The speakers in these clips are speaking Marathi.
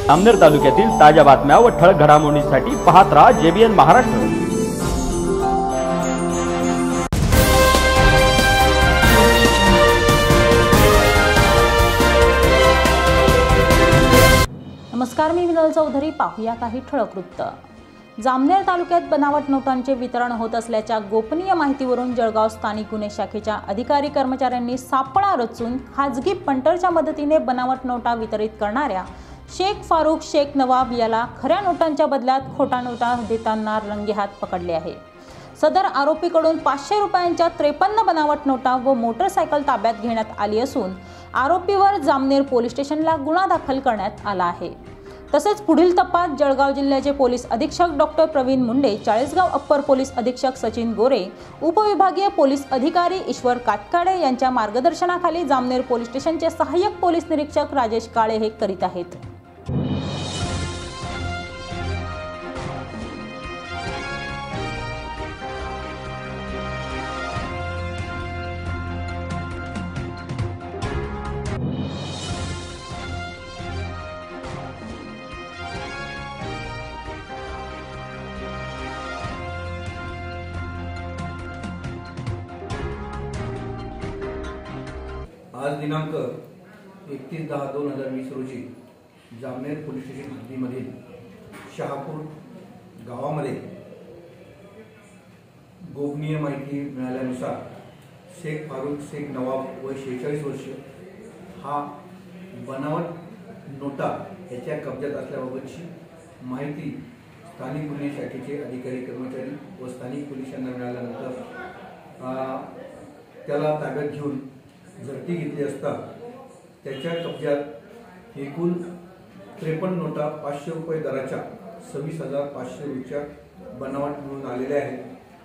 जामनेर तालुक्यातील ताज्या बातम्या व ठळक घडामोडींसाठी पाहत रहा JBN महाराष्ट्र। नमस्कार, मी विनल चौधरी। पाहूया काही ठळक वृत्त। जामनेर तालुक्यात बनावट नोटांचे वितरण होत असल्याच्या गोपनीय माहितीवरून जळगाव स्थानिक गुन्हे शाखेच्या अधिकारी कर्मचाऱ्यांनी सापळा रचून खाजगी पंटरच्या मदतीने बनावट नोटा वितरित करणाऱ्या शेख फारूक शेख नवाब याला खऱ्या नोटांच्या बदल्यात खोटा नोटा देताना रंगेहात पकडले आहे। सदर आरोपीकडून 500 रुपयांच्या 53 बनावट नोटा व मोटरसायकल ताब्यात घेण्यात आली असून आरोपीवर जामनेर पोलीस स्टेशनला गुन्हा दाखल करण्यात आला आहे। तसेच पुढील तपास जळगाव जिल्ह्याचे पोलीस अधीक्षक doctor Pravin Munde, Chalisgaon upper police अधीक्षक सचिन गोरे, उपविभागीय पोलीस अधिकारी ईश्वर काटकाडे यांच्या मार्गदर्शनाखाली जामनेर पोलीस स्टेशनचे सहाय्यक पोलीस निरीक्षक राजेश काळे हे करीत आहेत। आज दिनांक 31/10/2020 रोजी जामनेर पोलीस स्टेशन हद्दीमधील शहापूर गावामध्ये गोपनीय माहिती मिळाल्यानुसार शेख फारूक शेख नवाब वय 46 वर्ष हा बनावट नोटा याच्या कब्जात असल्याबाबतची माहिती स्थानिक गुन्हे शाखेचे अधिकारी कर्मचारी व स्थानिक पोलिसांना मिळाल्यानंतर त्याला ताब्यात घेऊन झडती घेतली असता त्याच्या कब्जात एकूण 53 नोटा 500 रुपये दराच्या 26,500 रुपयाच्या बनावट मिळून आलेल्या आहेत।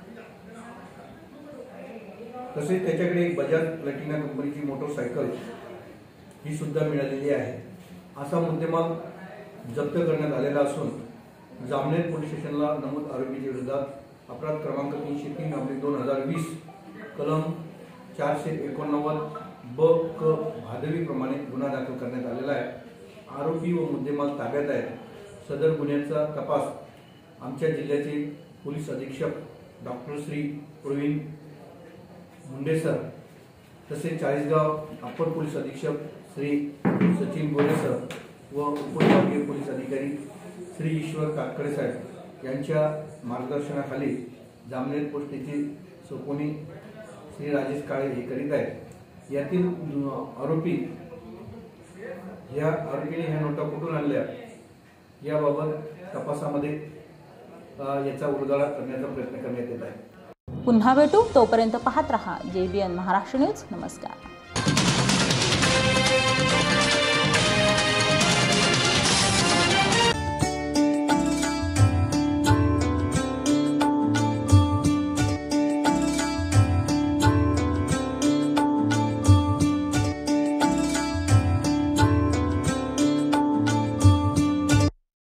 तसेच त्याच्याकडे एक बजाज प्लॅटिना कंपनीची मोटरसायकल ही सुद्धा मिळालेली आहे। असा मुद्देमाल जप्त करण्यात आलेला असून जामनेर पोलीस स्टेशनला नमूद आरोपीच्या विरोधात अपराध क्रमांक 303/2020 कलम 489 ब क भादवी प्रमाणे गुन्हा दाखल करण्यात आलेला आहे। आरोपी व मुद्देमाल ताब्यात आहे। सदर गुन्ह्याचा तपास आमच्या जिल्ह्याचे पोलीस अधीक्षक डॉक्टर श्री प्रवीण मुंडे सर, तसेच चाळीसगाव अप्पर पोलीस अधीक्षक श्री सचिन गोरे सर व उपविभागीय पोलीस अधिकारी श्री ईश्वर काटकडे साहेब यांच्या मार्गदर्शनाखाली जामनेर पोस्टेचे सोपोनी श्री राजेश काळे हे करीत आहेत। यातील आरोपीने ह्या नोटा कुठून आणल्या याबाबत तपासामध्ये याचा उलगडा करण्याचा प्रयत्न करण्यात येत आहे। पुन्हा भेटू, तोपर्यंत पाहत रहा JBN महाराष्ट्र न्यूज। नमस्कार।